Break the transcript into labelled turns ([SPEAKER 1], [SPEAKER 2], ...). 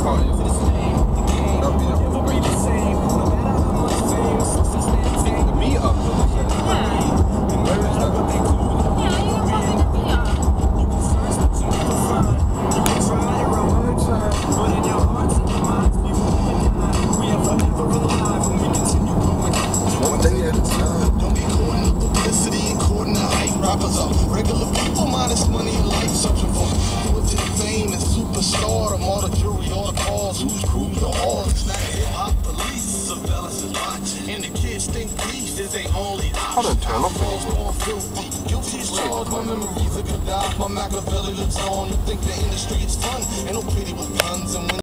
[SPEAKER 1] call you. That'll be the meetup. Where is that? One day at a time.
[SPEAKER 2] Don't be caught in the publicity and caught in the hype. Rappers are regular people, minus money and life, searching for fame and superstardom. All the jury, all the calls, who's crew, the hard. It's not hip-hop police, surveillance is watching. And the kids think peace is their only option. Guilty is charged, my memories of good die. My Machiavelli lives on. You think the industry is fun, ain't no pity with guns and